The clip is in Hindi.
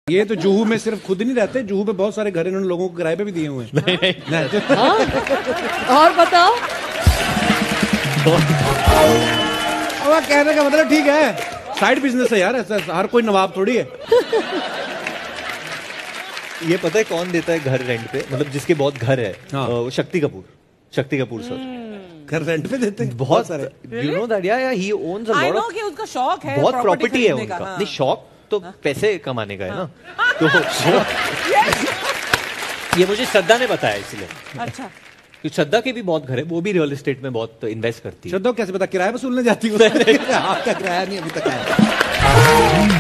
ये तो जुहू में सिर्फ खुद नहीं रहते, जुहू में बहुत सारे घर इन्होंने लोगों को किराए पे भी दिए हुए हैं। नहीं। और बताओ। अब कहने का मतलब ठीक है, साइड बिजनेस है यार, ऐसा हर कोई नवाब थोड़ी है। ये पता है कौन देता है घर रेंट पे, मतलब जिसके बहुत घर है? हाँ। शक्ति कपूर सर घर रेंट पे देते हैं बहुत सारे। You know that, yeah he owns a lot of, कि उसका शौक है, बहुत प्रॉपर्टी है उनका। हाँ। नहीं, शौक तो पैसे कमाने का है ना। तो ये मुझे श्रद्धा ने बताया इसलिए। अच्छा, क्योंकि श्रद्धा के भी बहुत घर है, वो भी रियल एस्टेट में बहुत इन्वेस्ट करती है। श्रद्धा कैसे पता, किराया वसूलने जाती है? आपका किराया नहीं अभी तक आया।